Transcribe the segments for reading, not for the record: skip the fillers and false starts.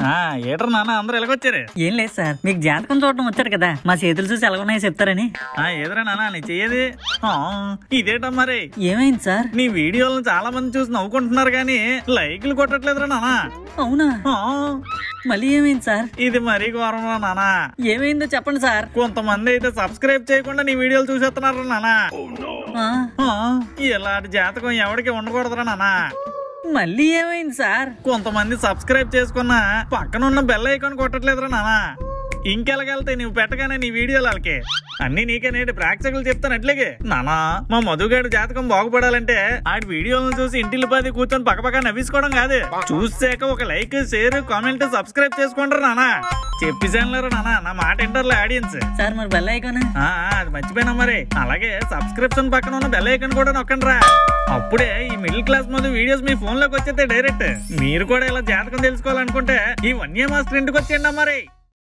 ఏటర్ నాన్న అందరూ ఎలాగొచ్చారు? ఏం లేదు సార్, మీకు జాతకం చూడటం వచ్చారు కదా, మా చేతులు చూసి ఎలాగున్నాయో చెప్తారని. ఏదరా నాన్న నీ చెయ్యేది? ఇదేటం మరి ఏమైంది సార్? నీ వీడియోలను చాలా మంది చూసి నవ్వుకుంటున్నారు కానీ లైక్లు కొట్టట్లేదురా నాన్న. అవునా? మళ్ళీ ఏమైంది సార్? ఇది మరీ ఘోరంరా నాన్న. ఏమైందో చెప్పండి సార్. కొంతమంది అయితే సబ్స్క్రైబ్ చేయకుండా నీ వీడియోలు చూసేస్తున్నారు నాన్న. ఇలాంటి జాతకం ఎవరికి ఉండకూడదురా నాన్న. మళ్ళీ ఏమైంది సార్? కొంతమంది సబ్స్క్రైబ్ చేసుకున్నా పక్కన ఉన్న బెల్ ఐకాన్ కొట్టట్లేదురా నాన్న. ఇంకెలాగెళ్తాయి నువ్వు పెట్టగానే నీ వీడియోలు వాళ్ళకి అన్ని నీకే నేటి ప్రేక్షకులు చెప్తాను అట్లాగే నానా. మా మధుగాడు జాతకం బాగుపడాలంటే ఆడి వీడియోలను చూసి ఇంటిల్లి పది కూర్చొని పక్కపక్క నవ్వించుకోవడం కాదు, చూసాక ఒక లైక్ షేర్ కామెంట్ సబ్స్క్రైబ్ చేసుకుంటారు నానా. చెప్పేసానులేరా నానా, నా మాట ఇంటర్లో ఆడియన్స్. సార్ మరి బెల్ ఐకాన్ అది మర్చిపోయినా మరి. అలాగే సబ్స్క్రిప్షన్ పక్కన ఉన్న బెల్ ఐకాన్ కూడా నొక్కండి రా. అప్పుడే ఈ మిడిల్ క్లాస్ మధు వీడియోస్ మీ ఫోన్ లోకి వచ్చేస్తే డైరెక్ట్. మీరు కూడా ఇలా జాతకం తెలుసుకోవాలనుకుంటే ఈ వన్య మాస్టర్ ఇంటికి వచ్చేయండి మరి.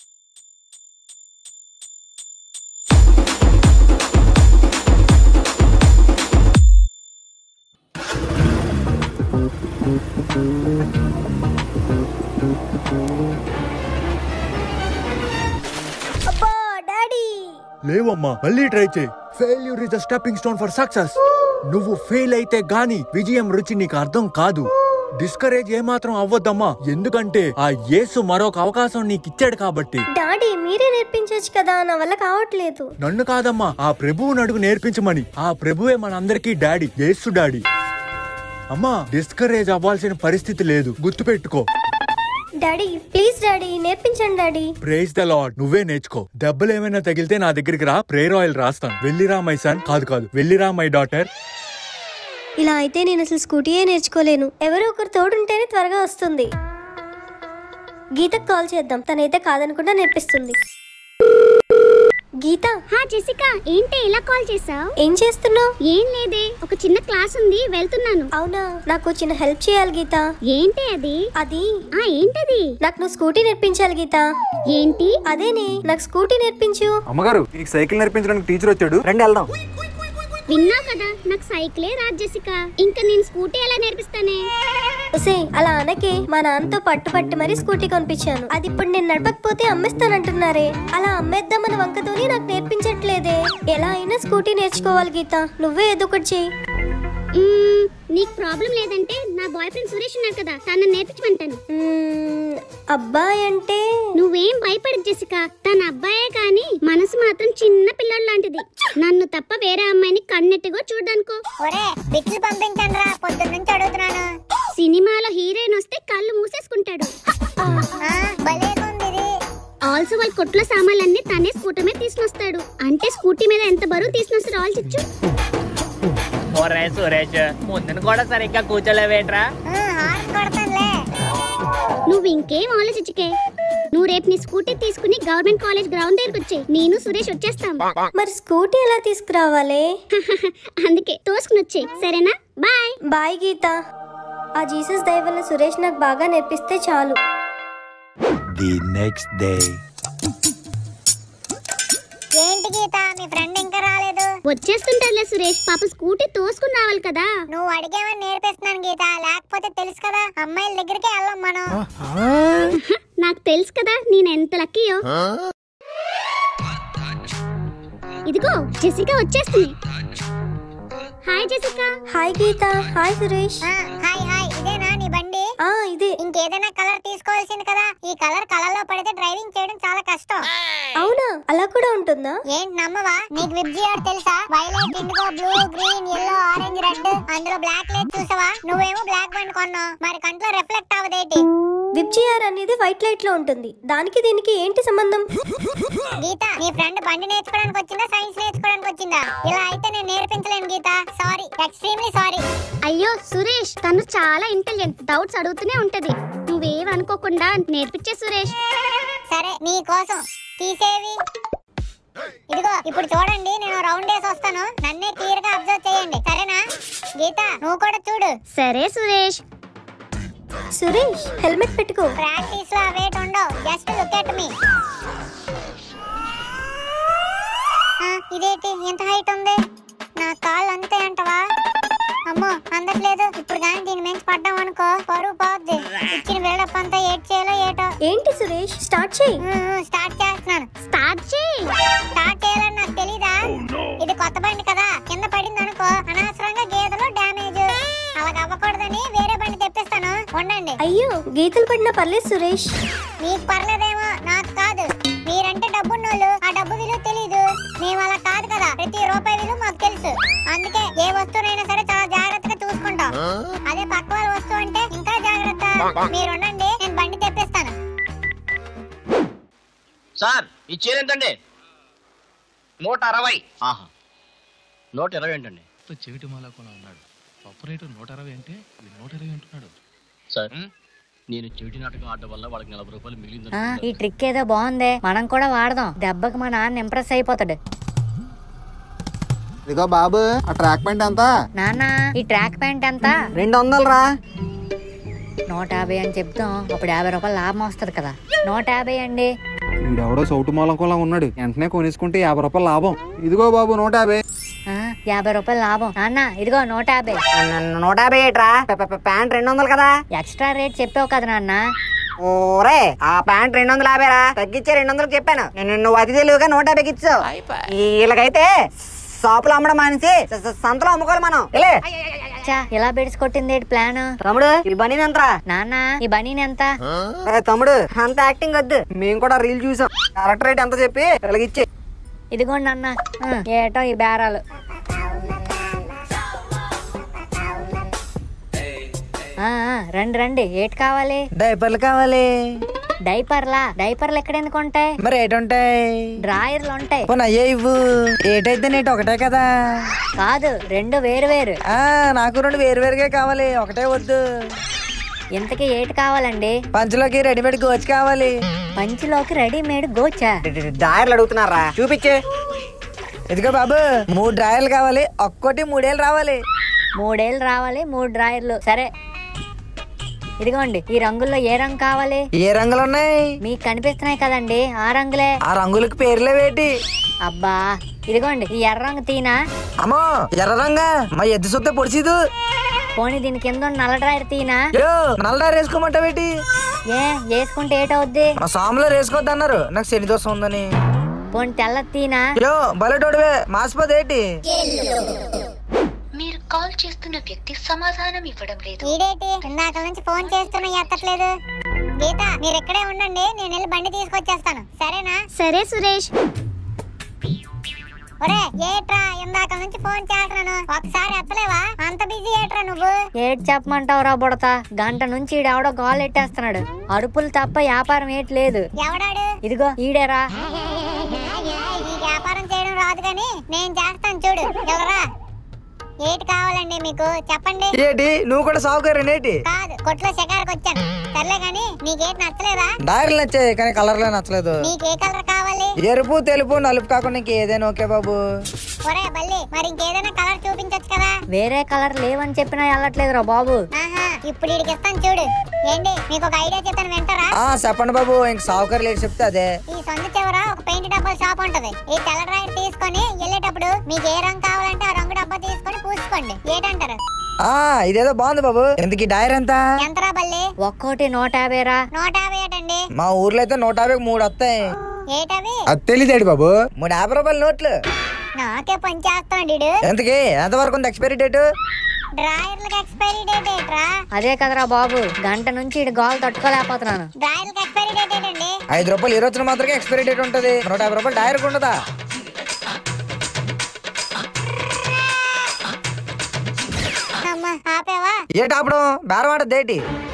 లేవమ్మా, మళ్ళీ ట్రై చేయి. Failure is the stepping stone for success. నువ్వు ఫెయిల్ అయితే గాని విజయం రుచి నీకు అర్థం కాదు. డిస్కరేజ్ ఏమాత్రం అవ్వద్దమ్మా, ఎందుకంటే ఆ యేసు మరొక అవకాశం నీకు ఇచ్చాడు కాబట్టి. డాడీ మీరే నేర్పించొచ్చు కదా, నా వల్ల కావట్లేదు. నన్ను కాదమ్మా, ఆ ప్రభువుని అడుగు నేర్పించమని. ఆ ప్రభువే మనందరికీ డాడీ, యేసు డాడీ. అమ్మా, డిస్కరేజ్ అవ్వాల్సిన పరిస్థితి లేదు, గుర్తుపెట్టుకో. డాడీ ప్లీజ్ డాడీ నేర్పించండి డాడీ. Praise the lord. నువ్వే నేర్చుకో. దెబ్బలు ఏమైనా తగిలితే నా దగ్గరికి రా, ప్రేయర్ ఆయిల్ రాస్తాను. వెళ్ళిరా మై సన్. కాదు వెళ్ళిరా మై డాటర్. ఇలా అయితే నేను అసలు స్కూటీయే నేర్చుకోలేను. ఎవరో ఒకరు తోడుంటేనే త్వరగా వస్తుంది. గీతకు కాల్ చేద్దాం, తనైతే కాదనుకుంటా నేర్పిస్తుంది. గీత. జెసికా, ఏంటి ఇలా కాల్ చేసావు? ఏం చేస్తున్నావు? ఏం లేదే, ఒక చిన్న క్లాస్ ఉంది, వెళ్తున్నాను. అవునా, నాకు చిన్న హెల్ప్ చేయాలి గీత. ఏంటి అది? ఏంటది? నాకు నువ్వు స్కూటీ నేర్పించాలి గీత. ఏంటి? అదేనే, నాకు స్కూటీ నేర్పించు. అమ్మగారు, నీకు సైకిల్ నేర్పించడానికి టీచర్ వచ్చాడు, రండి వెళ్దాం. విన్నా కదా, నాకు సైకిలే రాదు జెసికా, ఇంకా నేను స్కూటీ ఎలా నేర్పిస్తానే? అలా అనకే, మా నాన్నతో పట్టు మరి స్కూటీ కొనిపించాను. అది ఇప్పుడు నేను నడపకపోతే అమ్మేస్తానంటున్నారే. అలా అమ్మేద్దామన్న వంకతోని నాకు నేర్పించట్లేదే. ఎలా అయినా స్కూటీ నేర్చుకోవాలి గీత, నువ్వే ఏదో ఒకటి చెయ్యి. నీకు ప్రాబ్లం లేదంటే నా బాయ్ ఫ్రెండ్ సురేష్ ఉన్నాడు కదా, తను నేర్పించమంటాను. అబ్బాయి అంటే? నువ్వేం భయపడదు జెసికా, తన అబ్బాయే కానీ మనసు మాత్రం చిన్న పిల్లడు లాంటిది. నన్ను తప్ప వేరే అమ్మాయిని కన్నెట్టుగా చూడడానికో. సినిమాలో హీరోయిన్ వస్తే కళ్ళు మూసేసుకుంటాడు. ఆల్సో వాళ్ళ కొట్ల సామాన్లన్నీ తనే స్కూటర్ మీద తీసుకొస్తాడు. అంటే స్కూటీ మీద ఎంత బరువు తీసుకొస్తాడు ఆలోచించు. సురేష్, ముందు కూడా సరిగ్గా కూర్చోలేవేట్రా? నువ్వు ఇంకేం ఆలోచించకే. నువ్వు రేపు నీ స్కూటీ తీసుకుని గవర్నమెంట్ కాలేజ్ గ్రౌండ్ దగ్గరకు వచ్చే, నేను సురేష్ వచ్చేస్తాం. మరి స్కూటీ ఎలా తీసుకురావాలి? అందుకే తోసుకుని వచ్చే, సరేనా? బాయ్. బాయ్ గీత. ఆ జీసస్ దయ వల్ల సురేష్ నాకు బాగా నేర్పిస్తే చాలు. The next day. ఏంటి గీత, మీ ఫ్రెండ్ ఇంకా రాలేదు? వచ్చేస్తుంటారులే సురేష్, పాప స్కూటీ తోసుకుని రావాలి కదా. నువ్వు అడిగేవని నేర్పిస్తున్నాను గీత, లేకపోతే తెలుసు కదా అమ్మాయిల దగ్గరికి వెళ్ళాం మనం. నాకు తెలుసు కదా నేను ఎంత లక్కీయో. ఇదిగో జెసికా వచ్చేస్తుంది. Hi Jessica. Hi Geetha. Hi Suresh. Hi hi. ఇదేనా నీ బండి? ఇదే. ఇంకేదైనా కలర్ తీసుకోవాల్సింది కదా, ఈ కలర్ లో పడితే డ్రైవింగ్ చేయడం చాలా కష్టం. అవునా, అలా కూడా ఉంటుందా? ఏంటి నమ్మవా? నీకు విబ్జిఆర్ తెలుసా? Violet, indigo, blue, green, yellow, orange, red. అందులో బ్లాక్ లైట్ చూసావా? నువ్వేమో బ్లాక్ బండి కొన్నావు, మరి కంట్లో రిఫ్లెక్ట్ అవ్వదేటి? విబ్జిఆర్ అనేది వైట్ లైట్ లో ఉంటుంది, దానికి దీనికి ఏంటి సంబంధం? గీత, నీ ఫ్రెండ్ బండి నేర్చుకోవడానికి వచ్చిందా సైన్స్ నేర్చుకోవడానికి వచ్చిందా? ఇలా అయితే నేను నేర్పించలేను గీత, సారీ, ఎక్స్ట్రీమ్లీ సారీ. అయ్యో సురేష్, తను చాలా ఇంటెలిజెంట్, డౌట్స్ అడుగుతూనే ఉంటది. నువ్వేం అనుకోకుండా నేర్పించే సురేష్. సరే, నీ కోసం తీసేవి. ఇదిగో ఇప్పుడు చూడండి, నేను రౌండ్ వేసి వస్తాను, నన్నే క్లియర్ గా అబ్జర్వ్ చేయండి, సరేనా? గీత నువ్వు కూడా చూడు. సరే సురేష్. సురేష్ హెల్మెట్ పెట్టుకో. ప్రాక్టీస్ లో వెయిట్ ఉండవు, జస్ట్ లుక్ ఎట్ మీ. ఇదేంటి ఎంత హైట్ ఉంది? నా కాళ్ళు అంతే అంటవా? అమ్మో అందట్లేదు. ఇప్పుడు కానీ దీని మించి పడ్డాం అనుకో పరువు పోద్ది. ఇచ్చిన బిల్డప్ అంతా ఏడ్ చేయాలో ఏటో. ఏంటి సురేష్, స్టార్ట్ చేయి. స్టార్ట్ చేస్తున్నాను. స్టార్ట్ చేయాలని నాకు తెలీదా? ఇది కొత్త బండి కదా, కింద పడింది అనుకో అనవసరంగా గేదెలు డ్యామేజ్. అలాగ అవ్వకూడదని వేరే బండి తెప్పిస్తాను, ఉండండి. అయ్యో, గీతలు పడినా పర్లేదు సురేష్. మీకు పర్లేదేమో, నాకు కాదు. మీరంటే డబ్బున్నోళ్ళు, ఆ డబ్బు విలువ తెలీదు. మేము అలా కాదు కదా, ప్రతి రూపాయి విలువ మాకు తెలుసు. అందుకే ఏ వస్తువునైనా సరే చాలా జాగ్రత్తగా చూసుకుంటాం. అదే పక్క వాళ్ళ వస్తువు అంటే ఇంకా జాగ్రత్త. మీరు ఉండండి, నేను బండి తెప్పిస్తాను. సార్ ఇచ్చేదేంటండి? 160. ఆహా, 120 ఏంటండి? చెవిటి మాలకుండా ఉన్నాడు. పప్పు రేటు 160 అంటే 120 అంటున్నాడు. సార్ నేను చెవిటి నాటకం ఆడడం వల్ల వాళ్ళకి 40 రూపాయలు మిగిలింది. ఈ ట్రిక్ ఏదో బాగుంది, మనం కూడా వాడదాం. దెబ్బకి మా నాన్న ఇంప్రెస్ అయిపోతాడు. ఇదిగో బాబు, ఆ ట్రాక్ ప్యాంట్ ఎంత? నాన్న, ఈ ట్రాక్ ప్యాంట్ ఎంత? 200 రా. 150 అని చెప్తాం, అప్పుడు 50 రూపాయలు లాభం వస్తుంది కదా. 150 అండి. వీడెవడో సౌటు మూలంకోలా ఉన్నాడు, వెంటనే కొనేసుకుంటే 50 రూపాయలు లాభం. ఇదిగో బాబు 150. 50 రూపాయలు లాభం. నాన్న ఇదిగో 150. 150 ఏట్రా? ప్యాంట్ 200 కదా. ఎక్స్ట్రా రేట్ చెప్పావు కదా నాన్న. ఓరే, ఆ ప్యాంట్ 250 రా, తగ్గించే 200 చెప్పాను. నువ్వు అతి తెలివిగా 150కి ఇచ్చావు. వీళ్ళకైతే షాపులో అమ్మడం మానేసి సంతలో అమ్ముకోవాలి మనం. ఇలా బెడిసి కొట్టింది ప్లాన్. తమ్ముడు, ఈ బనీన్ ఎంతరా? నాన్న, ఈ బనీన్ ఎంత? తమ్ముడు, అంత యాక్టింగ్ వద్దు, మేము కూడా రీల్ చూసాం. కరెక్ట్ రేట్ ఎంత చెప్పి ఇలాగిచ్చే. ఇదిగోండి అన్న, ఏటో ఈ బేరాలు. రండి రండి, ఏటి కావాలి? డైపర్లు కావాలి. డైపర్లు ఎక్కడ ఎందుకు ఉంటాయి? మరి ఏటుంటాయి? డ్రాయర్లు ఉంటాయి. అయ్యే ఇవ్వు. ఏటైతే నేటి ఒకటే కదా? కాదు, 2 వేరు. నాకు 2 వేరువేరుగా కావాలి, ఒకటే వద్దు. ఇంతకీ ఏటి కావాలండి? పంచులోకి రెడీమేడ్ గోచ్ కావాలి. పంచులోకి రెడీమేడ్ గోచా? డ్రాయర్లు అడుగుతున్నారా? చూపించే. ఇదిగో బాబు, 3 డ్రాయర్లు కావాలి, ఒక్కోటి 3 ఏళ్ళు రావాలి. 3 ఏళ్ళు రావాలి, 3 డ్రాయర్లు. సరే, ఇదిగోండి. ఈ రంగుల్లో ఏ రంగు కావాలి? ఏ రంగులు ఉన్నాయి? మీకు కనిపిస్తున్నాయి కదండి, ఆ రంగులే. ఆ రంగులకు పేర్లే వేటి? అబ్బా, ఇదిగోండి. ఈ ఎర్ర రంగు తీనా? అమ్మో, ఎర్ర రంగా? మా ఎద్దు సొత్తే పొడిచిదు. పోనీ దీని కింద నల్ల డ్రాయర్ తీనా? నల్ల డ్రాయర్ వేసుకోమంటావేటి? వేసుకుంటే ఏటవుద్ది? మా సాములో వేసుకోవద్దు అన్నారు, నాకు శని దోషం ఉందని. పోనీ తెల్ల తీనా? బలటోడివే, మాసిపోదేటి? మీరు కాల్ చేస్తున్న వ్యక్తి సమాధానం ఇవ్వడం లేదు. ఈడేటి ఇందాక నుంచి ఫోన్ చేస్తున్నా, ఎత్తట్లేదు. గీత, మీరు ఇక్కడే ఉండండి, నేను వెళ్ళి బండి తీసుకొచ్చేస్తాను, సరేనా? సరే సురేష్. ఒరే ఏట్రా, ఇందాక నుంచి ఫోన్ చేస్తున్నాను, ఒకసారి ఎత్తలేవా? అంత బిజీ ఏట్రా నువ్వు? ఏటి చెప్పమంటావు రా బుడతా, గంట నుంచి ఈడెవడో కాల్ ఎట్టేస్తున్నాడు. అరుపులు తప్ప వ్యాపారం ఏటి లేదు. ఎవడాడు? ఇదిగో ఈడేరా. ఈ వ్యాపారం చేయడం రాదు కానీ నేను చేస్తాను, చూడు. ఎవరా? ఏటి కావాలండి మీకు, చెప్పండి. ఏటి నువ్వు కూడా సాగుకారేటి? కాదు, కొట్లో షికారుకి వచ్చాను. సర్లే గాని నీకేటి నచ్చలేదా? డైర్లు నచ్చాయి కానీ కలర్లే నచ్చలేదు. నీకే కలర్ కావాలి? ఎరుపు, తెలుపు, నలుపు కాకుండా ఇంకేదైనా ఓకే బాబు. ఒరే బల్లి, మరి ఇంకేదైనా కలర్ చూపించొచ్చు కదా? వేరే కలర్ లేవని చెప్పినా వెళ్ళట్లేదు రా బాబు. ఇప్పుడు వీడికి ఇస్తాను, చూడు. ఏంటి, మీకు ఒక ఐడియా చెప్పాను, వింటారా? చెప్పండి బాబు, ఇంక సాగుకారు లేట్ చెప్తే అదే. ఈ సందు చివర ఒక పెయింట్ డబ్బా షాప్ ఉంటది. ఈ తెల్ల డ్రాయర్ తీసుకొని వెళ్ళేటప్పుడు మీకు ఏ రంగు కావాలంటే ఆ రంగు డబ్బా తీసుకొని పూసుకోండి. ఏంటంటారు? ఇదేదో బాగుంది బాబు. ఎందుకు డైర్ ఎంత? ఎంతరా బల్లి? ఒక్కోటి 150 రా. 150 ఏటండి? మా ఊర్లో అయితే 150కి 3 వస్తాయి. ఏటవి? అది తెలియదేడు బాబు. 3 50 రూపాయల నోట్లు. నాకే పని చేస్తాడు. ఎంతకి ఎంతవరకు ఉంది ఎక్స్పైరీ డేట్? డ్రాయర్లకు ఎక్స్పైరీ డేట్ ఏట్రా? అదే కదరా బాబు, గంట నుంచి ఇటు గాలు తట్టుకోలేకపోతున్నాను. డ్రాయర్లకు ఎక్స్పైరీ డేట్ ఏంటండి? 5 రూపాయలు ఈ రోజున మాత్రమే ఎక్స్పైరీ డేట్ ఉంటది. 150 రూపాయలు డైరెక్ట్ ఉండదా? ఆపేవా? ఏటాపడం బేరం ఆడదేటి?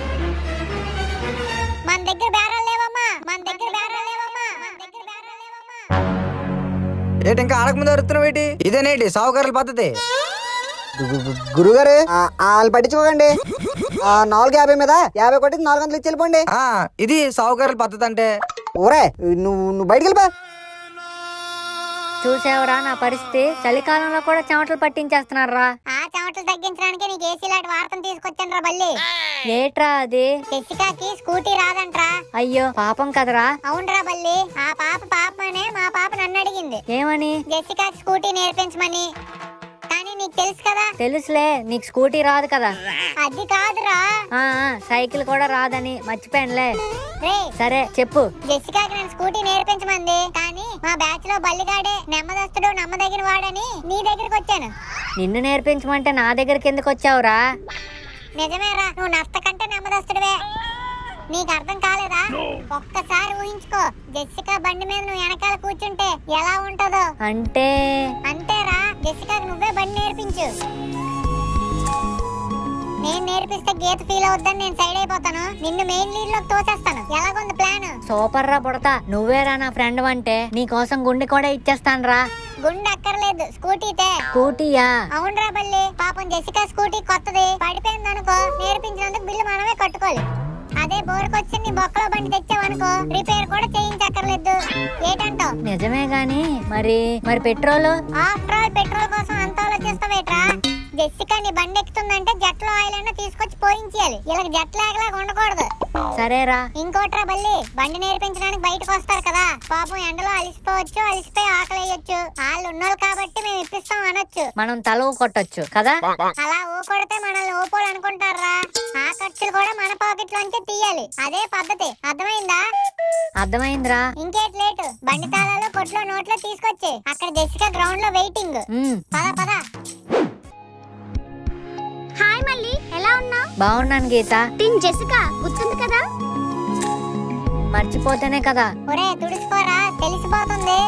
మన దగ్గర బేరాలు లేవమ్మా. ఏటి ఇంకా ఆడకముందు అరుతున్నావు ఏంటి? ఇదేనేటి సావుకారుల పద్ధతి? గురుగారు వాళ్ళు పట్టించుకోకండి. 450 మీద 50 కొట్టి 400 ఇచ్చి వెళ్ళిపోండి. ఇది సావుకారుల పద్ధతి అంటే. ఊరే నువ్వు బయటికి వెళ్ళిపో. చూసావరా నా పరిస్థితి? చలికాలంలో కూడా చెమటలు పట్టించేస్తున్నారా. ఆ చెమటలు తగ్గించడానికి నీకు ఏసీ లాంటి వార్తను తీసుకొచ్చాను రా బల్లి. ఏట్రా అది? జెసికాకి స్కూటీ రాదంట్రా. అయ్యో పాపం కదరా. అవునరా బల్లి, ఆ పాపనే మా పాప నన్ను అడిగింది. ఏమని? జెసికాకి స్కూటీ నేర్పించమని. కానీ నీకు తెలుసు కదా. తెలుసులే, నీకు స్కూటీ రాదు కదా. అది కాదురా, సైకిల్ కూడా రాదని మర్చిపోయానులే. రే సరే చెప్పు. జెసికాకి నేను స్కూటీ నేర్పించమంది, కానీ మా బ్యాచ్ లో బల్లిగాడే నెమ్మదస్తుడు నమ్మదగిన వాడని నీ దగ్గరికి వచ్చాను. నిన్ను నేర్పించమంటే నా దగ్గరికి ఎందుకు వచ్చావురా? నిజమేరా, నువ్వు నష్ట కంటే నెమ్మదస్తుడివే. నీకు అర్థం కాలేదా? ఒక్కసారి ఊహించుకో, జెసికా బండి మీద నువ్వు వెనకాల కూర్చుంటే ఎలా ఉంటదో. అంటేరా, జెసికాకి నువ్వే బండి నేర్పించు. నేను నేర్పిస్తే గీత ఫీల్ అవుద్దని నేను సైడ్ అయిపోతాను, నిన్ను మెయిన్ లీడ్ లోకి తోసేస్తాను. ఎలాగుంది ప్లాన్? సూపర్ రా బుడతా, నువ్వేరా నా ఫ్రెండ్ అంటే. నీ కోసం గుండె కూడా ఇచ్చేస్తాను రా. గుండె అక్కర్లేదు, స్కూటీతే. స్కూటీయా? అవునరా బల్లి, పాపం జెసికా స్కూటీ కొత్తది, పడిపోయింది అనుకో, నేర్పించినందుకు బిల్లు మనమే కట్టుకోవాలి. అదే బోర్కొచ్చి నీ బొక్కలో బండి తెచ్చావనుకో, రిపేర్ కూడా చేయించక్కర్లేదు. ఏంటంటావు? నిజమే గాని మరి పెట్రోల్? ఆఫ్టర్ ఆల్ పెట్రోల్ కోసం అంత ఆలోచిస్తావేట్రా? జెసికా నీ బండి ఎక్కుతుందంటే జట్లో ఆయిల్ అయినా తీసుకొచ్చి పోయించాలి. ఇలా జట్ లాగలాగా ఉండకూడదు. సరేరా. ఇంకోట్రా బల్లి, బండి నేర్పించడానికి బయటకు వస్తారు కదా, పాపం ఎండలో అలిసిపోవచ్చు, అలిసిపోయి ఆకలి వేయొచ్చు. వాళ్ళు ఉన్నోళ్ళు కాబట్టి మేము ఇప్పిస్తాం అనొచ్చు. మనం తల కొట్టొచ్చు కదా. అలా ఊ కొడితే మనల్ని ఊపోలు అనుకుంటారా? ఆ ఖర్చులు కూడా మన పాకెట్ లోంచి తీయాలి. అదే పద్ధతి. అర్థమైందా? అర్థమైందిరా. ఇంకేట్ లేటు, బండి తాళాలు కొట్లో నోట్లో తీసుకొచ్చి అక్కడ జెసికా గ్రౌండ్ లో వెయిటింగ్. పద పద. హాయ్ మళ్ళీ, ఎలా ఉన్నావు? బాగున్నాను గీత. టిన్ జెసికా గుర్తుంది కదా? మర్చిపోతేనే కదా. ఒరే తుడుచుకోరా, తెలిసిపోతుంది.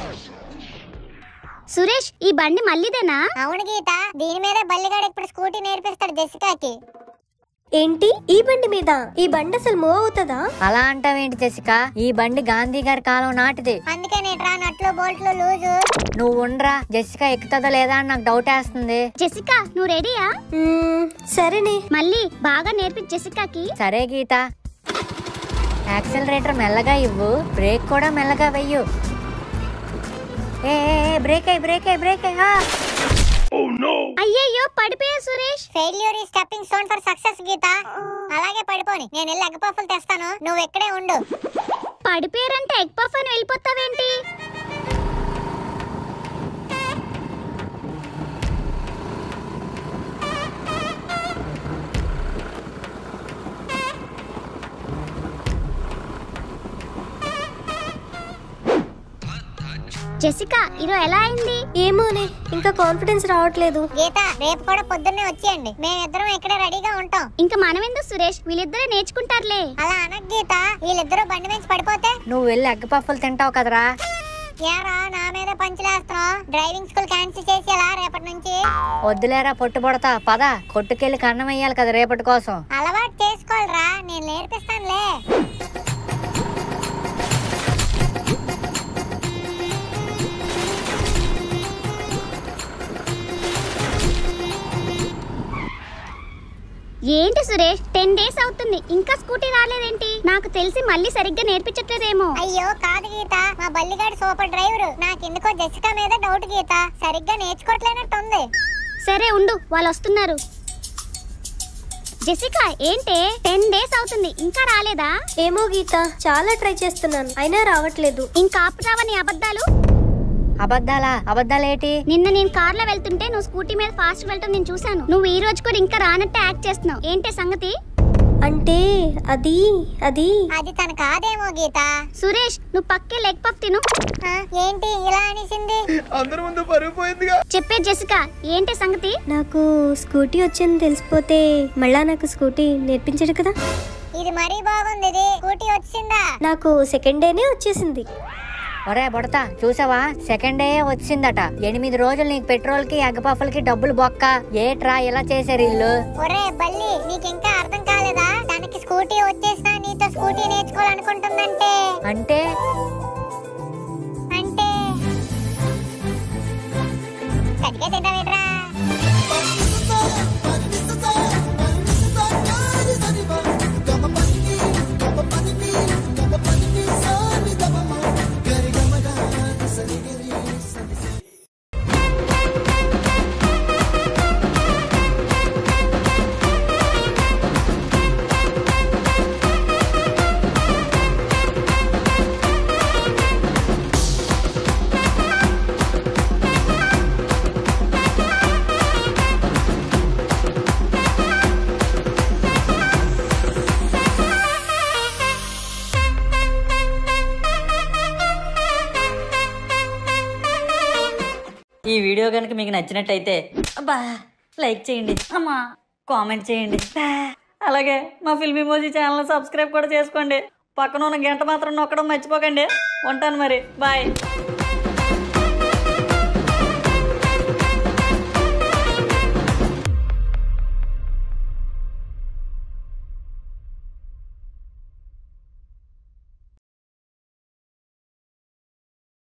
సురేష్, ఈ బండి మళ్ళీదేనా? అవును గీత, దీని మీదే బల్లిగాడు ఇప్పుడు స్కూటీ నేర్పిస్తాడు జెసికాకి. ఏంటి, ఈ బండి మీద? ఈ బండి అసలు మూవ్ అవుతుందా? అలా అంటావేంటి జెసికా, ఈ బండి గాంధీ గారి కాలం నాటిది. అందుకే నేట్రా నట్లు బోల్ట్లు లూజు. నువ్వు ఉండరా, జెసికా ఎక్కుతుందా లేదా అని నాకు డౌట్ వేస్తుంది. జెసికా, నువ్వు రెడీయా? సరేనే. మళ్ళీ బాగా నేర్పించు జెసికాకి. సరే గీత. యాక్సిలరేటర్ మెల్లగా ఇవ్వు, బ్రేక్ కూడా మెల్లగా వెయ్యు. ఏ బ్రేక్ అయ్యి బ్రేక్ అయ్యి బ్రేక్ అయ్యా. అయ్యయ్యో, పడిపోయా Suresh. Failure is stepping stone for success Geetha. అలాగే పడిపోని, నేను వెళ్ళి ఎగ్ పఫ్ఫులు తెస్తాను, నువ్వు ఇక్కడే ఉండు. పడిపోయారంటే ఎగ్ పఫ్ అని వెళ్ళిపోతావేంటి? జెసికా, ఈరోజు ఎలా అయింది? ఏమోనే, ఇంకా కాన్ఫిడెన్స్ రావట్లేదు. గీత, రేపు కూడా పొద్దున్నే వచ్చేయండి, మేమిద్దరం ఇక్కడే రెడీగా ఉంటాం. ఇంకా మనమెందుకు సురేష్, వీళ్ళిద్దరే నేర్చుకుంటారులే. అలా అనకు గీత, వీళ్ళిద్దరూ బండి మీద పడిపోతే నువ్వు వెళ్ళి ఎగ్ పఫ్ఫులు తింటావు కదరా. యారా, నా మీద పంచులేస్తున్నావు? డ్రైవింగ్ స్కూల్ క్యాన్సిల్ చేసేలా రేపటి నుంచి? వద్దులేరా పొట్టుబడతా, పద కొట్టుకెళ్ళి కన్నం వేయాలి కదా రేపటి కోసం. అలవాటు చేసుకోవాలరా, నేను నేర్పిస్తానులే. ఏంటి సురేష్, 10 days అవుతుంది, ఇంకా స్కూటీ రాలేదేంటి? నాకు తెలిసి మళ్ళీ సరిగ్గా నేర్పించట్లేదేమో. అయ్యో కాదు గీత, మా బల్లిగాడు సూపర్ డ్రైవరు. నాకెందుకో జెసికా మీద డౌట్ గీత, సరిగ్గా నేర్చుకోవట్లేనట్టుంది. సరే ఉండు, వాళ్ళు వస్తున్నారు. జెసికా, ఏంటే 10 days అవుతుంది, ఇంకా రాలేదా? ఏమో గీత, చాలా ట్రై చేస్తున్నాను, అయినా రావట్లేదు. ఇంకా ఆపుతావా నీ అబద్ధాలు? అబద్ధాలేటి? నిన్న నేను కార్ లో వెళ్తుంటే నువ్వు స్కూటీ మీద ఫాస్ట్ వెళ్ళటం నేను చూసాను. నువ్వు ఈ రోజు కూడా ఇంకా రానట్టే యాక్ట్ చేస్తున్నావు. ఏంటే సంగతి? అంటే అది తన కాదేమో గీత. సురేష్, నువ్వు పక్కే లెగ్ పఫ్ తిను. ఏంటి ఇలా అనేసింది? అందరి ముందు పరుగు పోయిందిగా. చెప్పే జెసికా, ఏంటి సంగతి? నాకు స్కూటీ వచ్చింది తెలిసిపోతే మళ్ళా నాకు స్కూటీ నేర్పించడు కదా. ఇది మరీ బాగుంది. ఇది స్కూటీ వచ్చిందా? నాకు సెకండ్ డేనే వచ్చేసింది. ఒరే బొడతా, చూసావా, సెకండ్ డే వచ్చిందట. 8 రోజులు నీకు పెట్రోల్ కి ఎగ్ పఫ్ఫులకి డబ్బులు బొక్క. ఏట్రా ఇలా చేశారు ఇల్లు? ఒరే బల్లి, నీకు ఇంకా అర్థం కాలేదా? తనకి స్కూటీ వచ్చేసినా నీతో స్కూటీ నేర్చుకోవాలనుకుంటుందంటే అంటే గట్టిగా తింటావేట్రా? ఈ వీడియో కనుక మీకు నచ్చినట్టయితే అబ్బా లైక్ చేయండి, అమ్మా కామెంట్ చేయండి, అలాగే మా ఫిల్మీ మోజీ ఛానల్ సబ్స్క్రైబ్ కూడా చేసుకోండి. పక్కన ఉన్న గంట మాత్రం నొక్కడం మర్చిపోకండి. ఉంటాను మరి, బాయ్.